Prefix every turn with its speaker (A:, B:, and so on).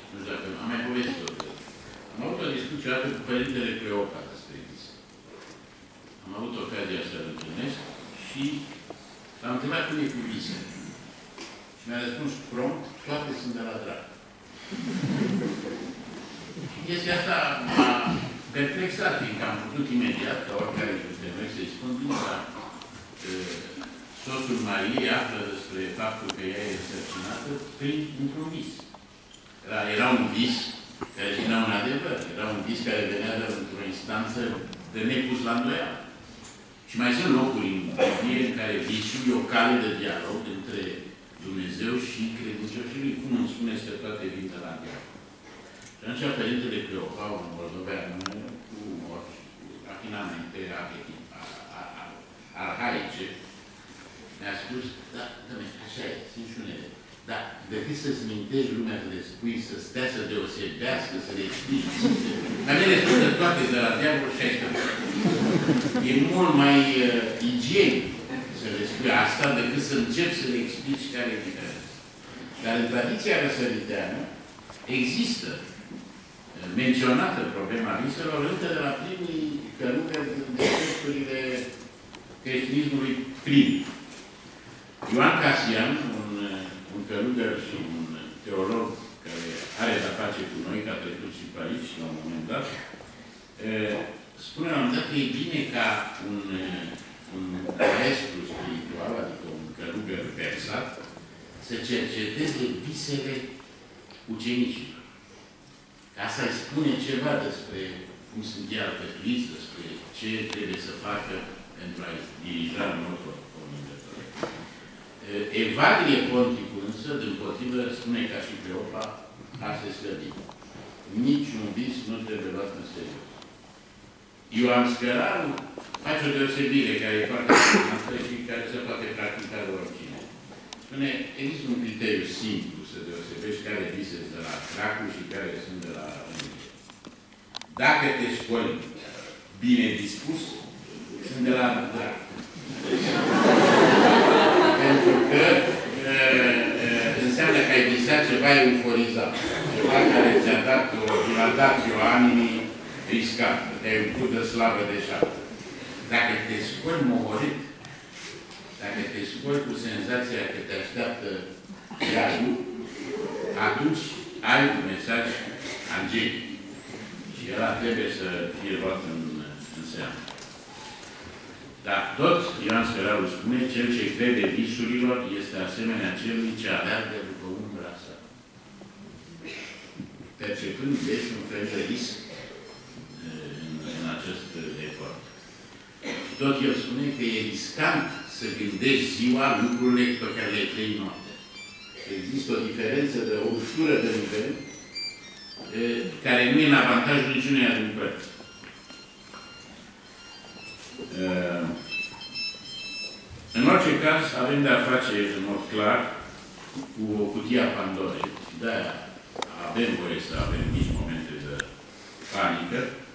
A: Nu știu dacă am mai povestit-o. Am avut o discuție odată cu Părintele Cleopa despre vis. Am avut ocazia să-l întâlnesc și l-am întrebat cum e cu visele. Și mi-a răspuns prompt, toate sunt de la drag. Chestia asta m-a perplexat, fiindcă am putut imediat, ca oricare dintre noi, să-i spun bine, dar soțul Mariei află despre faptul că ea e însărcinată într-un vis. Era un vis care ținea un adevăr. Era un vis care venea într-o instanță de nepus la îndoială. Și mai sunt locuri în Biblie în care visul e o cale de dialog între Dumnezeu și credincioșii lui. Cum îmi spuneți că toate vin de la dialog? Și atunci Părintele Cleopa, un moldovean cu umor și cu rafinamente arhaice, mi-a spus, da, așa e, sunt și unele. Dar decât să-ți mintești lumea, să le spui, să stea, să deosebească, să le explici. Dar mine le spun că toate de la diavol și aici. E mult mai igienic să le spui asta decât să începi să le explici care e diferența. Dar în tradiția răsăriteană există menționată problema viselor încă de la primii călugări de texturile creștinismului prim. Ioan Casian, un călugăr și un teolog care are de-a face cu noi, că a trecut și pe aici, la un moment dat, spune la un moment dat că e bine ca un maestru spiritual, adică un călugăr versat, să cerceteze visele ucenicilor. Ca să-i spune ceva despre cum sunt ei alcătuiți, despre ce trebuie să facă pentru a-i dirija în mod convingător. Evagrie Ponticul însă, dimpotrivă, spune ca și Cleopa, asta e slăbit. Niciun vis nu trebuie luat în serios. Ioan Scăraru face o deosebire care e foarte importantă și care se poate practica de oricine. Spune, există un criteriu simplu să deosebești care vise sunt de la dracu și care sunt de la Înger. Dacă te școli bine dispus, sunt de la dracu. Pentru că înseamnă că ai visat ceva euforizat. Ceva care ți-a dat o dilatație o animii riscantă. Te-ai umplut de slavă de șapte. Dacă te scoli mohorit, dacă te scoli cu senzația că te așteaptă iadul, atunci ai un mesaj angelic. Și ăla trebuie să fie luat în seamă. Dar tot Ioan Scăraru spune, cel ce crede visurilor este asemenea celui ce aleargă după umbra sa. Percepând vezi un fel de risc în acest efort. Și tot el spune că e riscant să gândești ziua lucrurile pe care le trăi noaptea. Există o diferență de o ușură de nivel care nu e în avantajul niciuneia din părți. În orice caz, avem de-a face, în mod clar, cu o cutie a Pandorei. Și de-aia avem voie să avem mici momente de panică,